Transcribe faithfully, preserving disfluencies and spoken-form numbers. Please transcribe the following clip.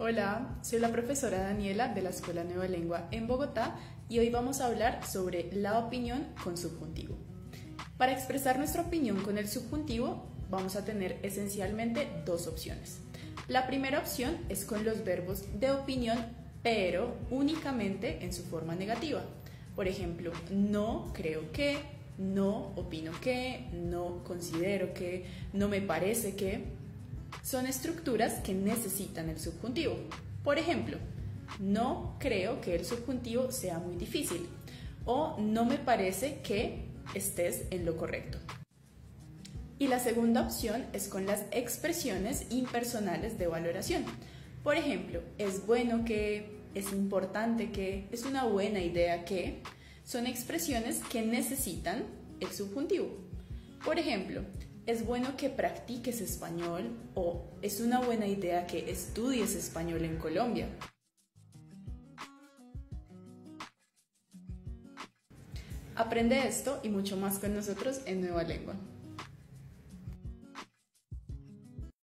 Hola, soy la profesora Daniela de la Escuela Nueva Lengua en Bogotá y hoy vamos a hablar sobre la opinión con subjuntivo. Para expresar nuestra opinión con el subjuntivo vamos a tener esencialmente dos opciones. La primera opción es con los verbos de opinión, pero únicamente en su forma negativa. Por ejemplo, no creo que, no opino que, no considero que, no me parece que. Son estructuras que necesitan el subjuntivo. Por ejemplo, no creo que el subjuntivo sea muy difícil o no me parece que estés en lo correcto. Y la segunda opción es con las expresiones impersonales de valoración. Por ejemplo, es bueno que, es importante que, es una buena idea que, son expresiones que necesitan el subjuntivo. Por ejemplo, es bueno que practiques español o es una buena idea que estudies español en Colombia. Aprende esto y mucho más con nosotros en Nueva Lengua.